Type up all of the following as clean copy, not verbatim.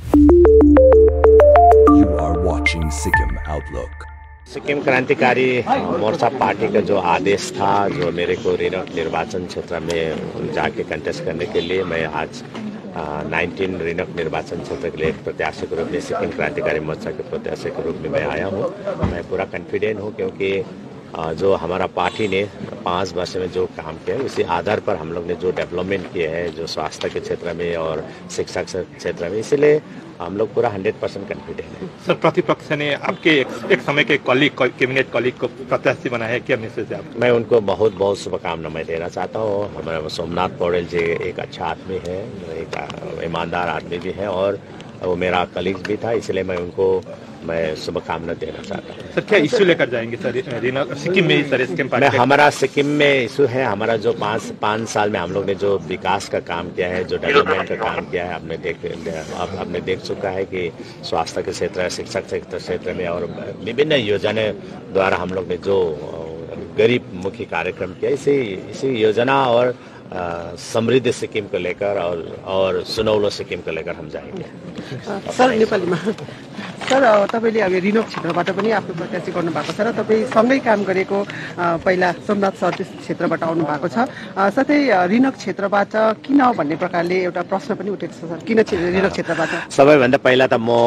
You are watching Sikkim Outlook. Sikkim क्रांतिकारी मोर्चा party का जो आदेश था, जो मेरे को रीनक निर्वाचन क्षेत्र में जाके कंटेस्ट करने के लिए, मैं आज 19 रीनक निर्वाचन क्षेत्र के लिए एक प्रत्याशी के रूप में सिक्किम क्रांतिकारी मोर्चा के प्रत्याशी के रूप में मैं आया हूँ। मैं पूरा कॉन्फिडेंट हूँ क्योंकि जो हमारा पार्टी ने 5 वर्ष में जो काम किया है उसी आधार पर हम लोग ने जो डेवलपमेंट किया है, जो स्वास्थ्य के क्षेत्र में और शिक्षा के क्षेत्र में, इसलिए हम लोग पूरा 100% कॉन्फिडेंट है। सर, प्रतिपक्ष ने आपके एक समय के कैबिनेट कॉलीग को प्रत्याशी बनाया है, क्या मैसेज है आपको? मैं उनको बहुत बहुत शुभकामना मैं देना चाहता हूँ। हमारा सोमनाथ पौडेल जी एक अच्छा आदमी है, एक ईमानदार आदमी भी है और वो मेरा कलीग भी था, इसलिए मैं उनको शुभकामना देना चाहता हूँ। सर, क्या इश्यू लेकर जाएंगे सर सिक्किम में ही सर? हमारा सिक्किम में इशू है, हमारा जो 5 साल में हम लोग ने जो विकास का काम किया है, जो डेवलपमेंट का काम किया है, आपने देख चुका है कि स्वास्थ्य के क्षेत्र, शिक्षा के क्षेत्र में और विभिन्न योजनाओं द्वारा हम लोग ने जो गरीब मुखी कार्यक्रम किया, इसी योजना और समृद्ध सिक्किम को लेकर और सुनौलो सिक्किम को लेकर हम जाएंगे। सर, नेपालीमा सर, तपाईँले अब रिनक क्षेत्रबाट पनि आफ्नो प्रत्याशी गर्नु भएको छ र तपाईँ सँगै काम गरेको पहिला सोमनाथ सर क्षेत्रबाट आउनु भएको छ। साथै रिनक क्षेत्रबाट किन भन्ने प्रकारले एउटा प्रश्न पनि उठेको छ सर, किन रिनक क्षेत्रबाट? सबैभन्दा पहिला त म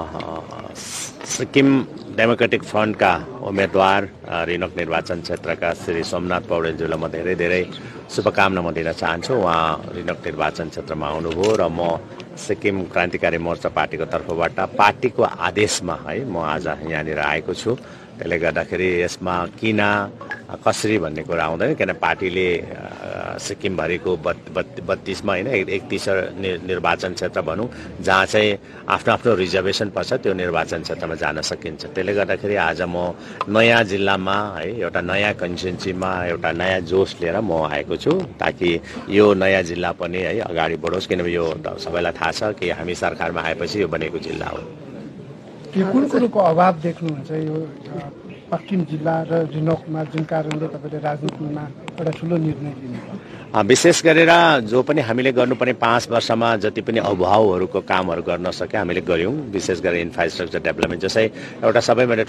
सिक्किम डेमोक्रेटिक फ्रन्ट का उम्मेदवार रिनक निर्वाचन क्षेत्र का श्री सोमनाथ पौडेलज्यूलाई म धेरै धेरै शुभकामना म दिन चाहन्छु। उहाँ रिनक निर्वाचन क्षेत्रमा आउनुभयो र म सिक्किम क्रान्तिकारी मोर्चा पार्टीको तर्फबाट पार्टीको आदेशमा है म आज यहाँनिर आएको छु। त्यसले गर्दाखेरि यसमा किन कसरी भन्ने कुरा आउँदैन, किन पार्टीले सिक्किमभरिको 32मा होइन 31 निर्वाचन क्षेत्र भनौँ जहाँ चाहिँ आफ्नो आफ्नो रिजर्भेसन पर्छ, त्यो निर्वाचन क्षेत्रमा जान सकिन्छ। त्यसले गर्दाखेरि आज म नयाँ जिल्लामा है एउटा नयाँ कन्स्टिट्युन्सीमा एउटा नयाँ जोस लिएर म आएको छु, ताकि यो नयाँ जिल्ला पनि है अगाडि बढोस्। किनभने यो सबैलाई थाहा छ कि हामी सरकारमा आएपछि यो बनेको जिल्ला हो। कुन कुरोको अभाव देख्नुहुन्छ यो पश्चिम जिल्ला र रिनकमा, जुन कारणले तपाईँले राजनीतिमा एउटा ठुलो निर्णय लिनुभयो? विशेष गरेर जो पनि हामीले गर्नुपर्ने 5 वर्षमा जति पनि अभावहरूको कामहरू गर्न सके हामीले गर्यौँ। विशेष गरेर इन्फ्रास्ट्रक्चर डेभलपमेन्ट जस्तै एउटा सबैभन्दा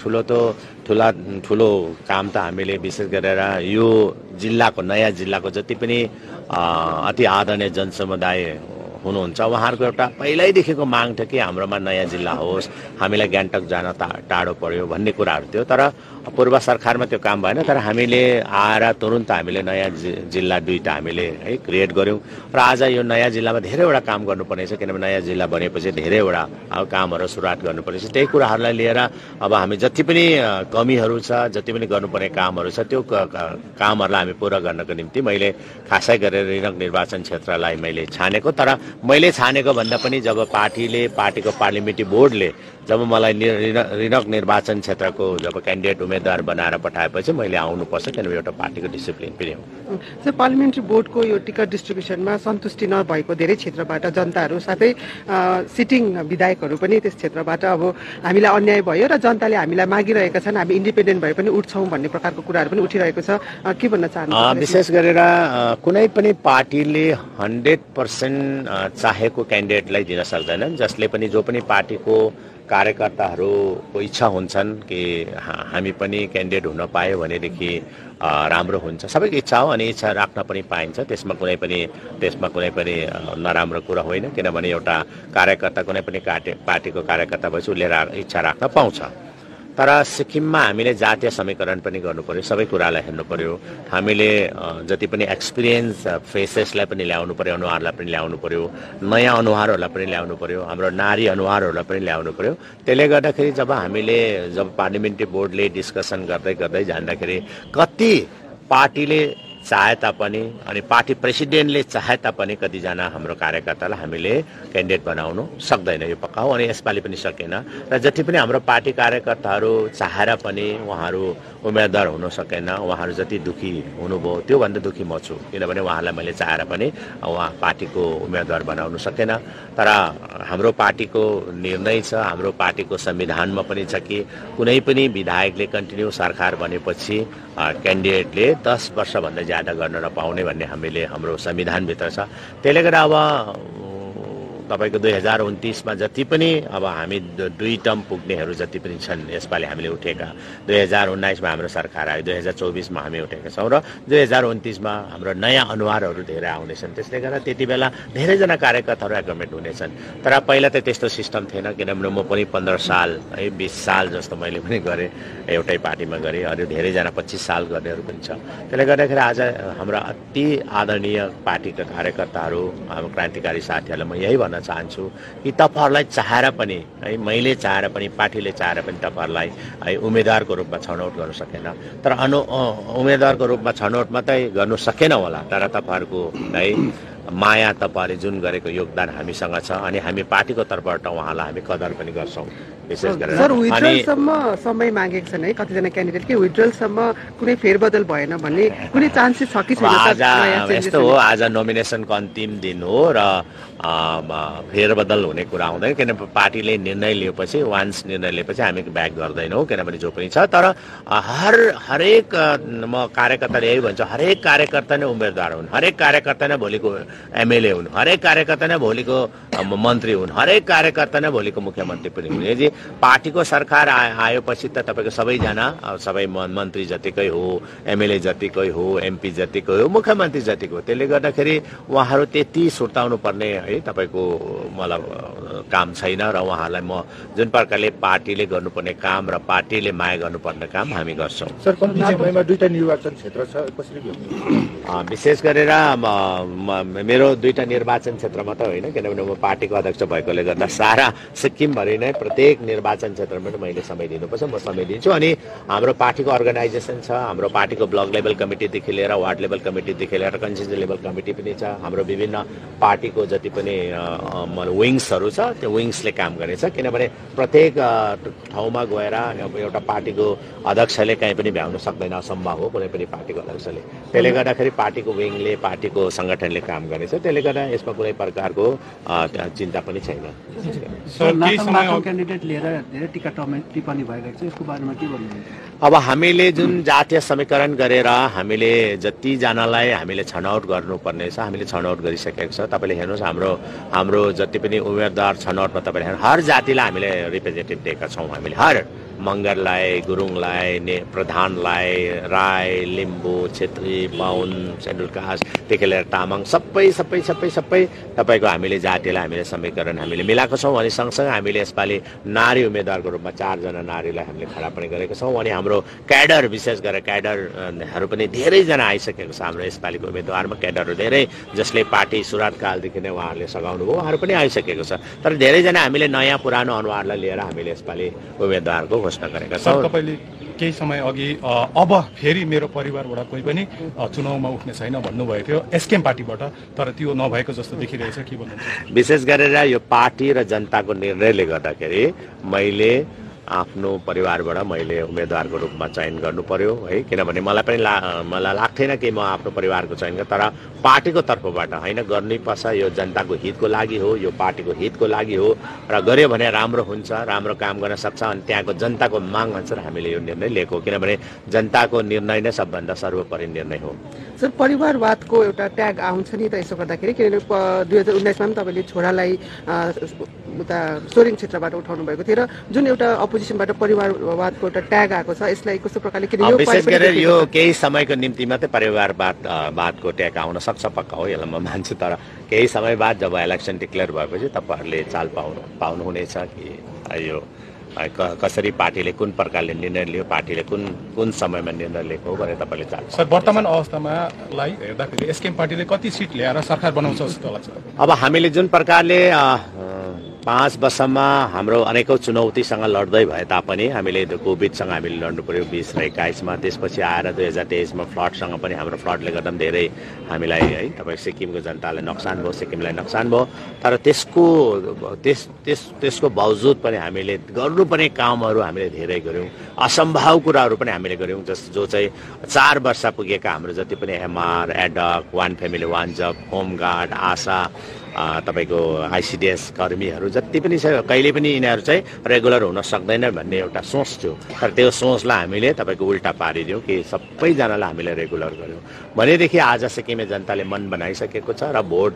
ठुलो काम त हामीले विशेष गरेर यो जिल्लाको नयाँ जिल्लाको जति पनि अति आदरणीय जनसमुदाय हुनुहुन्छ उहाँहरूको एउटा पहिल्यैदेखिको माग थियो कि हाम्रोमा नयाँ जिल्ला होस्, हामीलाई गान्तोक जान टाढो पर्यो भन्ने कुराहरू थियो। तर पूर्व सरकारमा त्यो काम भएन, तर हामीले आएर तुरुन्त हामीले नयाँ जिल्ला 2टा हामीले है क्रिएट गऱ्यौँ र आज यो नयाँ जिल्लामा धेरैवटा काम गर्नुपर्ने छ। किनभने नयाँ जिल्ला बनेपछि धेरैवटा कामहरू सुरुवात गर्नुपर्ने छ। त्यही कुराहरूलाई लिएर अब हामी जति पनि कमीहरू छ, जति पनि गर्नुपर्ने कामहरू छ, त्यो कामहरूलाई हामी पुरा गर्नको निम्ति मैले खासै गरेर रिनक निर्वाचन क्षेत्रलाई मैले छानेको। तर मैले छानेको भन्दा पनि जब पार्टीको पार्लियामेन्ट्री बोर्डले जब मलाई रिनक निर्वाचन क्षेत्रको जब क्यान्डिडेट उम्मेदवार बनाएर पठाएपछि मैले आउनुपर्छ, किनभने एउटा पार्टीको डिसिप्लिन पनि हो। सर, पार्लियामेन्ट्री बोर्डको यो टिकट डिस्ट्रिब्युसनमा सन्तुष्टि नभएको धेरै क्षेत्रबाट जनताहरू साथै सिटिङ विधायकहरू पनि त्यस क्षेत्रबाट अब हामीलाई अन्याय भयो र जनताले हामीलाई मागिरहेका छन्, हामी इन्डिपेन्डेन्ट भए पनि उठ्छौँ भन्ने प्रकारको कुराहरू पनि उठिरहेको छ, के भन्न चाहनुहुन्छ? विशेष गरेर कुनै पनि पार्टीले 100% चाहेको क्यान्डिडेटलाई दिन सक्दैनन्। जसले पनि जो पनि पार्टीको कार्यकर्ताहरूको इच्छा हुन्छन् कि हामी पनि क्यान्डिडेट हुन पायो भनेदेखि राम्रो हुन्छ। सबैको इच्छा हो अनि इच्छा राख्न पनि पाइन्छ, त्यसमा कुनै पनि नराम्रो कुरा होइन। किनभने एउटा कार्यकर्ता कुनै पनि पार्टीको कार्यकर्ता भएपछि उसले इच्छा राख्न पाउँछ। तर सिक्किममा हामीले जातीय समीकरण पनि गर्नु पर्यो, सबै कुरालाई हेर्नु पर्यो। हामीले जति पनि एक्सपिरियन्स फेसेसलाई पनि ल्याउनु पर्यो, अनुहारलाई पनि ल्याउनु पर्यो, नयाँ अनुहारहरूलाई पनि ल्याउनु पर्यो, हाम्रो नारी अनुहारहरूलाई पनि ल्याउनु पर्यो। त्यसले गर्दाखेरि जब पार्लियामेन्ट्री बोर्डले डिस्कसन गर्दै जाँदाखेरि कति पार्टीले चाहे तापनि अनि पार्टी प्रेसिडेन्टले चाहे तापनि कतिजना हाम्रो कार्यकर्तालाई हामीले क्यान्डिडेट बनाउनु सक्दैन, यो पक्का हो। अनि यसपालि पनि सकेन र जति पनि हाम्रो पार्टी कार्यकर्ताहरू चाहेर पनि उहाँहरू उम्मेदवार हुन सकेन, उहाँहरू जति दुखी हुनुभयो त्योभन्दा दुखी म छु। किनभने उहाँहरूलाई मैले चाहेर पनि उहाँ पार्टीको उम्मेदवार बनाउन सकेन। तर हाम्रो पार्टीको निर्णय छ, हाम्रो पार्टीको संविधानमा पनि छ कि कुनै पनि विधायकले कन्टिन्यू सरकार बनेपछि क्यान्डिडेटले 10 वर्षभन्दा ज्यादा गर्न नपाउने भन्ने हाम्रो संविधानभित्र छ। त्यसले गर्दा अब तपाईँको 2029मा जति पनि अब हामी 2 टर्म पुग्नेहरू जति पनि छन् यसपालि हामीले उठेका 2019मा हाम्रो सरकार आयो 2024मा हामी उठेका छौँ र 2029मा हाम्रो नयाँ अनुहारहरू धेरै आउनेछन् त्यसले गर्दा त्यति बेला धेरैजना कार्यकर्ताहरू एग्रिमेन्ट हुनेछन् तर पहिला त त्यस्तो सिस्टम थिएन किनभने म पनि 15 साल है 20 साल जस्तो मैले पनि गरेँ एउटै पार्टीमा गरेँ अरू धेरैजना 25 साल गर्नेहरू पनि छ त्यसले गर्दाखेरि आज हाम्रा अति आदरणीय पार्टीका कार्यकर्ताहरू हाम्रो क्रान्तिकारी साथीहरूलाई म यही भन्न चाहन्छु कि तपाईँहरूलाई चाहेर पनि है मैले चाहेर पनि पार्टीले चाहेर पनि तपाईँहरूलाई है उम्मेदवारको रूपमा छनौट गर्न सकेन तर उम्मेदवारको रूपमा छनौट मात्रै गर्नु सकेन होला तर तपाईँहरूको है माया तपाईँहरूले जुन गरेको योगदान हामीसँग छ अनि हामी पार्टीको तर्फबाट उहाँलाई हामी कदर पनि गर्छौँ विशेष गरेर सर विड्रलसम्म समय मागेको छन् है कतिजना क्यान्डिडेटले विड्रलसम्म कुनै फेरबदल भएन भन्ने कुनै चान्सेस छ कि छैन यस्तो हो आज नोमिनेसनको अन्तिम दिन हो र फेरबदल हुने कुरा हुँदैन किनभने पार्टीले निर्णय लिएपछि वान्स निर्णय लिएपछि हामी ब्याक गर्दैनौँ किनभने जो पनि छ तर हरेक म कार्यकर्ताले यही भन्छ हरेक कार्यकर्ता नै उम्मेदवार हुन् हरेक कार्यकर्ता नै भोलिको एमएलए हुन् हरेक कार्यकर्ता नै भोलिको मन्त्री हुन् हरेक कार्यकर्ता नै भोलिको मुख्यमन्त्री पनि हुन् यदि पार्टीको सरकार आएपछि त तपाईँको सबैजना सबै मन्त्री जतिकै हो एमएलए जतिकै हो एमपी जतिकै हो मुख्यमन्त्री जतिको त्यसले गर्दाखेरि उहाँहरू त्यति सुर्ताउनु पर्ने है तपाईँको मलाई काम छैन र उहाँहरूलाई म जुन प्रकारले पार्टीले गर्नुपर्ने काम र पार्टीले माया गर्नुपर्ने काम हामी गर्छौँ सर कम्ती समयमा 2टा निर्वाचन क्षेत्र छ कसरी विशेष गरेर मेरो 2टा निर्वाचन क्षेत्र मात्रै होइन किनभने म पार्टीको अध्यक्ष भएकोले गर्दा सारा सिक्किमभरि नै प्रत्येक निर्वाचन क्षेत्रमा मैले समय दिनुपर्छ म समय दिन्छु अनि हाम्रो पार्टीको अर्गनाइजेसन छ हाम्रो पार्टीको ब्लक लेभल कमिटीदेखि लिएर वार्ड लेभल कमिटीदेखि लिएर कन्स्टिट्युन्सी लेभल कमिटी पनि छ हाम्रो विभिन्न पार्टीको जति पनि विङ्सहरू छ त्यो विङ्सले काम गर्नेछ किनभने प्रत्येक ठाउँमा गएर एउटा पार्टीको अध्यक्षले कहीँ पनि भ्याउन सक्दैन असम्भव हो कुनै पनि पार्टीको अध्यक्षले त्यसले गर्दाखेरि पार्टीको विङले पार्टीको सङ्गठनले काम गर्नेछ त्यसले गर्दा यसमा कुनै प्रकारको चिन्ता पनि छैन क्यान्डिडेट लिएर धेरै टिका टिप्पणी भइरहेको छ यसको बारेमा के भन्नुहुन्छ अब हामीले जुन जातीय समीकरण गरेर हामीले जतिजनालाई हामीले छनौट गर्नुपर्ने छ हामीले छनौट गरिसकेको छ तपाईँले हेर्नुहोस् हाम्रो जति पनि उम्मेदवार छनौटमा तपाईँले हेर्नु हर जातिलाई हामीले रिप्रेजेन्टेटिभ दिएका छौँ हामीले हर मगरलाई गुरुङलाई प्रधानलाई राई लिम्बू छेत्री बाहुन सेड्युल कास्टदेखि लिएर तामाङ सबै तपाईँको हामीले जातिलाई हामीले समीकरण हामीले मिलाएको छौँ अनि सँगसँगै हामीले यसपालि नारी उम्मेदवारको रूपमा 4 जना नारीलाई हामीले खडा पनि गरेका छौँ अनि हाम्रो क्याडर विशेष गरेर क्याडरहरू पनि धेरैजना आइसकेको छ हाम्रो यसपालिको उम्मेदवारमा क्याडरहरू धेरै जसले पार्टी सुरुवातकालदेखि नै उहाँहरूले सघाउनु भयो उहाँहरू पनि आइसकेको छ तर धेरैजना हामीले नयाँ पुरानो अनुहारलाई लिएर हामीले यसपालि उम्मेदवारको घोषणा गरेका छौँ तपाईँले केही समय अघि अब फेरि मेरो परिवारबाट कोही पनि चुनावमा उठ्ने छैन भन्नुभएको थियो एसकेएम पार्टीबाट तर त्यो नभएको जस्तो देखिरहेछ के भन्नुहुन्छ विशेष गरेर यो पार्टी र जनताको निर्णयले गर्दाखेरि मैले आफ्नो परिवारबाट मैले उम्मेदवारको रूपमा चयन गर्नु पर्यो है किनभने मलाई लाग्थेन कि म आफ्नो परिवारको चयन गर्छु तर पार्टीको तर्फबाट होइन गर्नै पर्छ यो जनताको हितको लागि हो यो पार्टीको हितको लागि हो र गर्यो भने राम्रो हुन्छ राम्रो काम गर्न सक्छ अनि त्यहाँको जनताको माग अनुसार हामीले यो निर्णय लिएको किनभने जनताको निर्णय नै सबभन्दा सर्वोपरि निर्णय हो सर परिवारवादको एउटा ट्याग आउँछ नि त यसो गर्दाखेरि किनभने 2019मा पनि तपाईँले छोरालाई उता सोरेङ क्षेत्रबाट उठाउनु भएको थियो र जुन एउटा अपोजिसनबाट परिवारवादको एउटा ट्याग आएको छ यसलाई कस्तो प्रकारले विशेष गरेर यो केही समयको निम्ति मात्रै परिवारवादको ट्याग आउन सक्छ पक्का हो यसलाई म मान्छु तर केही समय बाद जब इलेक्सन डिक्लेयर भएपछि तपाईँहरूले चाल पाउनुहुनेछ कि यो कसरी पार्टीले कुन प्रकारले निर्णय लियो पार्टीले कुन समयमा निर्णय लिएको हो भनेर तपाईँले चाल सर वर्तमान अवस्थामा हेर्दाखेरि एसकेएम पार्टीले कति सिट ल्याएर सरकार बनाउँछ जस्तो लाग्छ अब हामीले जुन प्रकारले 5 वर्षमा हाम्रो अनेकौं चुनौतीसँग लड्दै भए तापनि हामीले कोभिडसँग हामीले लड्नु पर्यो 20 र 21मा त्यसपछि आएर 2023मा फ्लडसँग पनि हाम्रो फ्लडले गर्दा पनि धेरै हामीलाई है तपाईँ सिक्किमको जनतालाई नोक्सान भयो सिक्किमलाई नोक्सान भयो तर त्यसको बावजुद पनि हामीले गर्नुपर्ने कामहरू हामीले धेरै गर्यौँ असम्भव कुराहरू पनि हामीले गर्यौँ जो चाहिँ 4 वर्ष पुगेका हाम्रो जति पनि एमआर एडक वान फ्यामिली वान जब होमगार्ड आशा तपाईँको आइसिडिएस कर्मीहरू जति पनि छ कहिले पनि यिनीहरू चाहिँ रेगुलर हुन सक्दैन भन्ने एउटा सोच थियो। तर त्यो सोचलाई हामीले तपाईँको उल्टा पारिदियौँ कि सबैजनालाई हामीले रेगुलर गर्यौँ भनेदेखि आज सिक्किमे जनताले मन बनाइसकेको छ र भोट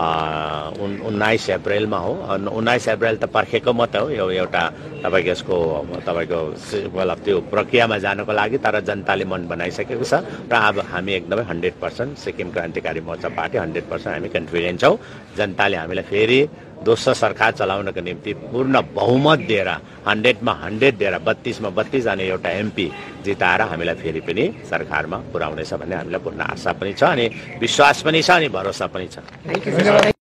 19 अप्रिलमा हो। 19 अप्रिल त पर्खेको मात्रै हो, यो एउटा तपाईँको यसको तपाईँको मतलब त्यो प्रक्रियामा जानको लागि, तर जनताले मन बनाइसकेको छ र अब हामी एकदमै 100% सिक्किम क्रान्तिकारी मोर्चा पार्टी 100% हामी कन्फिडेन्ट छौँ। जनताले हामीलाई फेरि दोस्रो सरकार चलाउनको निम्ति पूर्ण बहुमत दिएर 100मा 100 दिएर 32मा 32 जाने एउटा एमपी जिताएर हामीलाई फेरि पनि सरकारमा पुर्याउनेछ भन्ने हामीलाई पूर्ण आशा पनि छ अनि विश्वास पनि छ अनि भरोसा पनि छ।